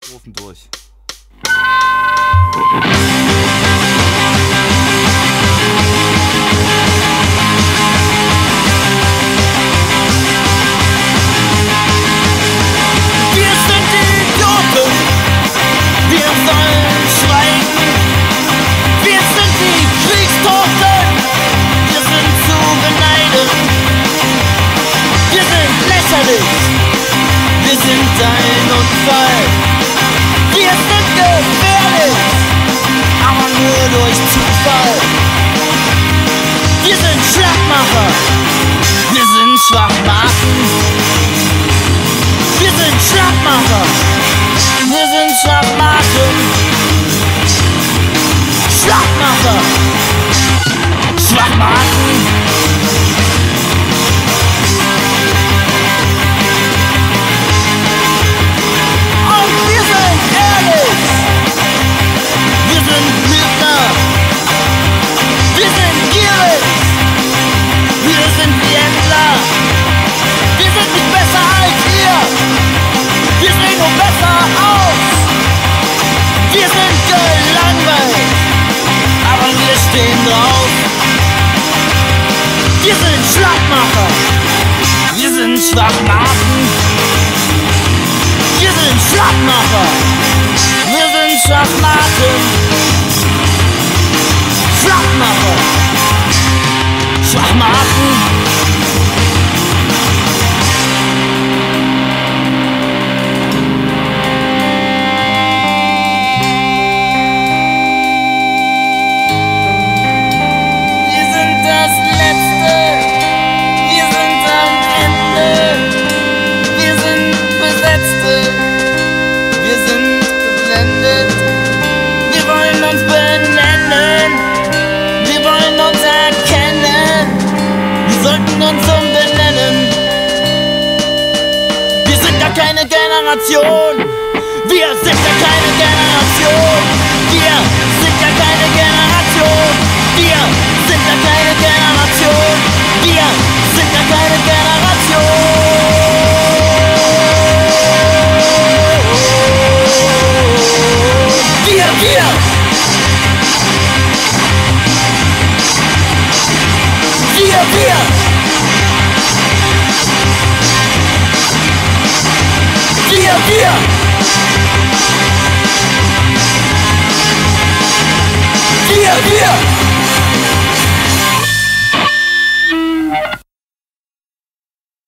Rufen durch. Wir sind die Idioten, wir sollen schweigen. Wir sind die Kriegstoten, wir sind zu beneiden. Wir sind lächerlich, wir sind ein Unfall. Wir sind gefährlich, aber nur durch Zufall. Wir sind Schlachtmacher, wir sind Schwachmaten. Wir sind Schlachtmacher, wir sind Schwachmaten. Schlachtmacher, Schwachmaten. Wir sind Schlachtmacher, wir sind Schwachmaten. Wir sind Schlachtmacher, wir sind Schwachmaten. Schlachtmacher, Schwachmaten. Keine Generation, wir sind ja keine Generation, wir sind ja keine Generation, wir sind ja keine Generation, wir sind ja keine Generation. Wir. Wir.